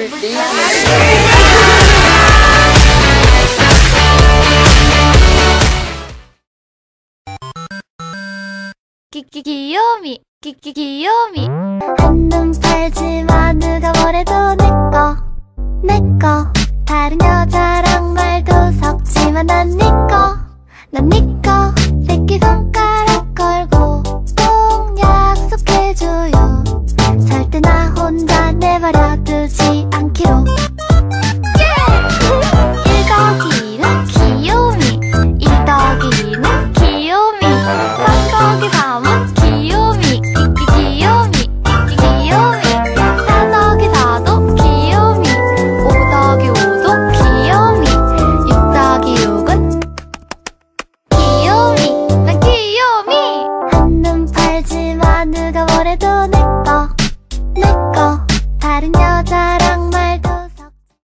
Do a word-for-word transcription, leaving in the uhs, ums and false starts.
물리 끼끼 귀요미 끼끼 귀요미 한눈 팔지마 누가 뭐래도 내꺼 내꺼 다른 여자랑 말도 섞지마 난 니꺼 난 니꺼 새끼손가락 걸고 꼭 약속해줘요 절대 나 혼자 내버려 두지 않기로 일 더하기는 귀요미 이 더하기는 귀요미 삼 더하기 삼은 귀요미 끼끼 귀요미 끼끼 귀요미 사 더하기 사도 귀요미 오 더하기 오도 귀요미 육 더하기 육은 귀요미 난 귀요미 한눈 팔지마 누가 뭐래도 내꺼 내꺼 다른 여자랑